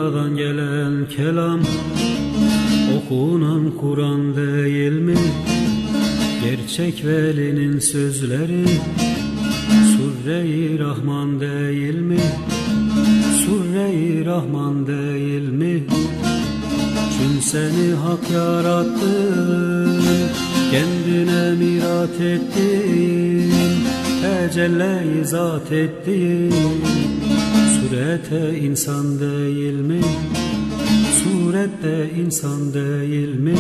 Mevla'dan gelen kelam, okunan Kur'an değil mi? Gerçek velinin sözleri, Surre-i Rahman değil mi? Surre-i Rahman değil mi? Çünkü seni hak yarattı, kendine mirat ettin, tecelli zat ettin. Surete insan değil mi? Surette insan değil mi?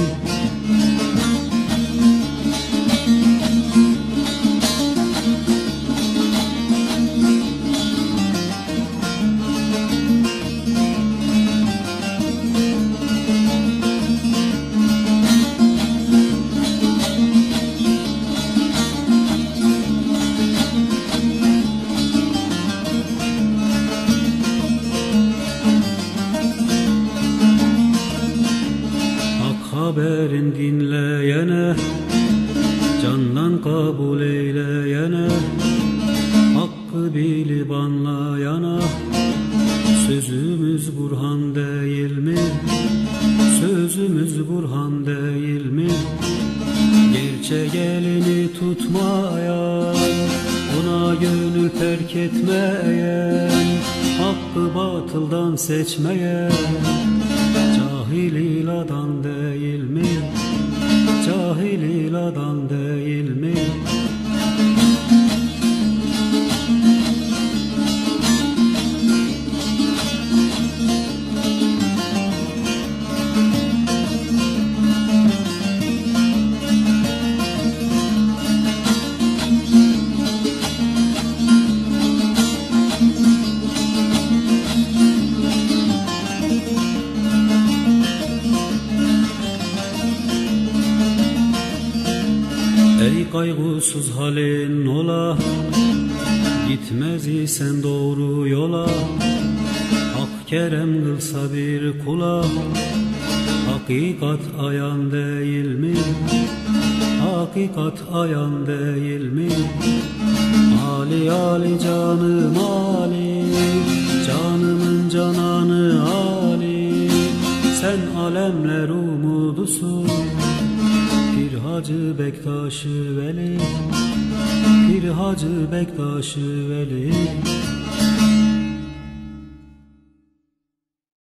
Haberin dinleyene, candan kabul eyleyene, hakkı bilip anlayana, sözümüz Burhan değil mi? Sözümüz Burhan değil mi? Gerçek elini tutmayan, ona gönül terk etmeyen, hakkı batıldan seçmeyen, cahil iladan değil mi? Cahil iladan değil mi? Ey kaygısız halin ola, gitmez isen doğru yola. Hak kerem kılsa bir kula, hakikat ayan değil mi? Hakikat ayan değil mi? Ali Ali canım Ali, canımın cananı Ali, sen alemler umudusun. Bir Hacı Bektaş-ı Veli, bir Hacı Bektaş-ı Veli.